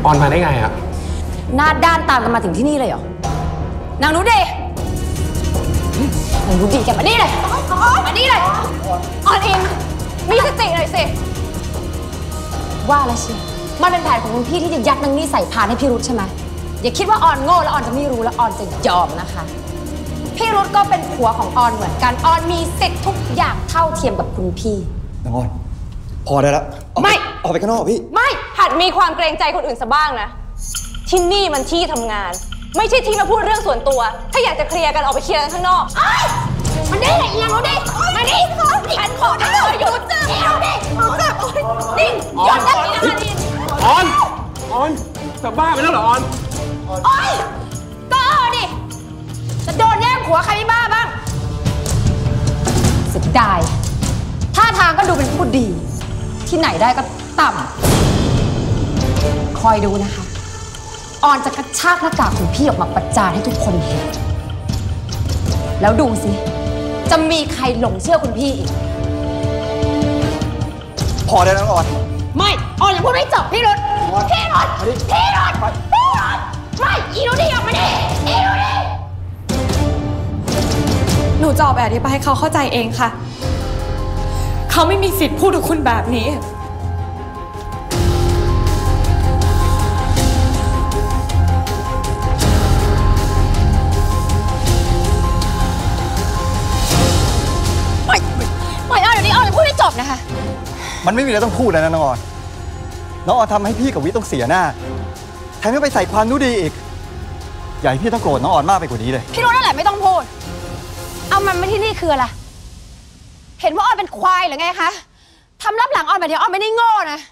อนมาได้ไงอะหน้าด้านตามกันมาถึงที่นี่เลยเหรอนางรู้ดีนางรู้ดีแกมานี่เลยมานี่เลยออนอิงมีสติหน่อยสิว่าแล้วเชียวมันเป็นแผนของคุณพี่ที่จะยัดนางนี่ใส่พานให้พี่รุธใช่ไหมอย่าคิดว่าออนโง่แล้วออนจะไม่รู้แล้วออนจะยอมนะคะพี่รุธก็เป็นผัวของออนเหมือนกันออนมีสิทธิ์ทุกอย่างเท่าเทียมกับคุณพี่นางออนพอได้แล้วไม่ออกไปข้างนอกพี่ไม่หัดมีความเกรงใจคนอื่นซะบ้างนะที่นี่มันที่ทำงานไม่ใช่ที่มาพูดเรื่องส่วนตัวถ้าอยากจะเคลียร์กันออกไปเคลียร์กันข้างนอกมันได้ไหนยังรู้ดิมาดิฉันขอได้หยุดจ้ะนี่ดูดินิ่งหยุดนะนี่นะคะดิออนจะบ้าไปแล้วเหรอออนก็ดิจะโดนแย่งผัวใครไม่บ้าบ้างเสียดายท่าทางก็ดูเป็นผู้ดีที่ไหนได้ก็ต่ำคอยดูนะคะออนจะกระชากหน้ากากของพี่ออกมาประจานให้ทุกคนเห็นแล้วดูสิจะมีใครหลงเชื่อคุณพี่อีกพอได้แล้วออนไม่ออนยังพูดไม่จบพี่รุธไม่อีรุธออกมาดิอีรุธหนูจะอธิบายให้เขาเข้าใจเองค่ะเขาไม่มีสิทธิ์พูดกับคุณแบบนี้ไม่เดี๋ยวนี้ออนยังพูดไม่จบนะคะมันไม่มีอะไรต้องพูดแล้วนะน้องออนทำให้พี่กับวิต้องเสียหน้าแถมยังไปใส่ความรู้ดีอีกอย่าให้พี่ต้องโกรธน้องออนมากไปกว่านี้เลยพี่รู้นั่นแหละไม่ต้องพูดเอามันมาที่นี่คืออะไรเห็นว่าออนเป็นควายหรือไงคะทำรับหลังออนแบบนี้ออนไม่ได้โง่นะ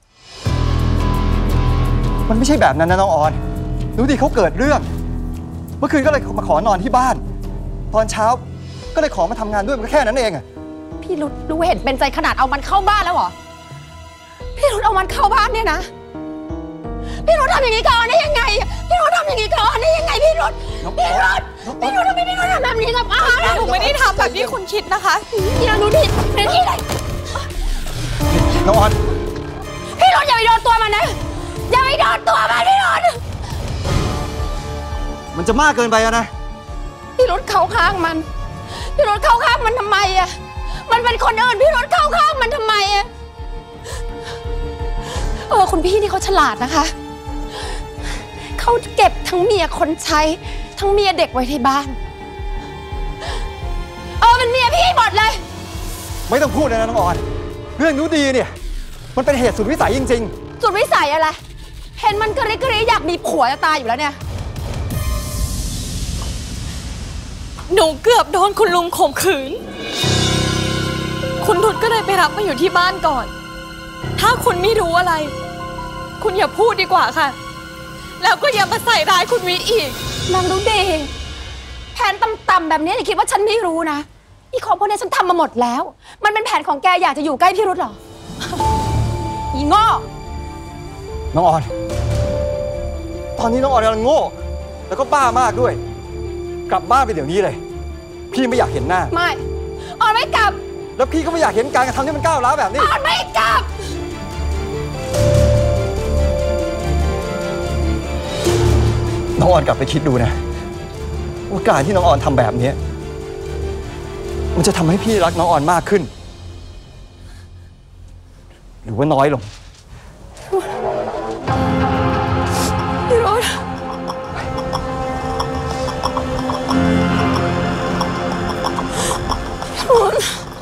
มันไม่ใช่แบบนั้นนะน้องออนรู้ดีเขาเกิดเรื่องเมื่อคืนก็เลยมาขอนอนที่บ้านตอนเช้าก็เลยขอมาทำงานด้วยมันก็แค่นั้นเองอะพี่รู้เห็นเป็นใจขนาดเอามันเข้าบ้านแล้วเหรอพี่รุธเอามันเข้าบ้านเนี่ยนะพี่รุธทำอย่างนี้ก่อนได้ยังไงพี่รุธทำอย่างนี้ก่อนได้ยังไงพี่รุธทำไมพี่รุธทำแบบนี้กับอาหนูไม่ได้ทำแบบที่คุณคิดนะคะพี่รุธดิเป็นที่ไหนน้องออนพี่รุธอย่าไปโดนตัวมันนะอย่าไปโดนตัวมันพี่รุธมันจะมากเกินไปนะพี่รุธเข้าข้างมันพี่รุธเข้าข้างมันทำไมอะมันเป็นคนอื่นพี่รุธเข้าข้างมันทำไมอะคุณพี่นี่เขาฉลาดนะคะเขาเก็บทั้งเมียคนใช้ทั้งเมียเด็กไว้ที่บ้านเป็นเมียพี่หมดเลยไม่ต้องพูดเลยนะน้องออนเรื่องนู้ดีเนี่ยมันเป็นเหตุสุดวิสัยจริงๆสุดวิสัยอะไรเห็นมันกระริกระริอยากมีผัวจะตายอยู่แล้วเนี่ยหนูเกือบโดนคุณลุงข่มขืนคุณรุธก็เลยไปรับมาอยู่ที่บ้านก่อนถ้าคุณไม่รู้อะไรคุณอย่าพูดดีกว่าค่ะแล้วก็อย่ามาใส่ร้ายคุณวิอีกนางรู้ดีแผนต่ำๆแบบนี้อย่าคิดว่าฉันไม่รู้นะอีของพวกนี้ฉันทำมาหมดแล้วมันเป็นแผนของแกอยากจะอยู่ใกล้พี่รุธหรออีโง่น้องออนตอนนี้น้องออนกำลังโง่แล้วก็บ้ามากด้วยกลับบ้านไปเดี๋ยวนี้เลยพี่ไม่อยากเห็นหน้าไม่ออนไม่กลับแล้วพี่ก็ไม่อยากเห็นการกระทำที่มันก้าวร้าวแบบนี้ออนไม่กลับน้องออนกลับไปคิดดูนะว่าการที่น้องออนทำแบบนี้มันจะทำให้พี่รักน้องออนมากขึ้นหรือว่าน้อยลงพี่รุธพี่รุธ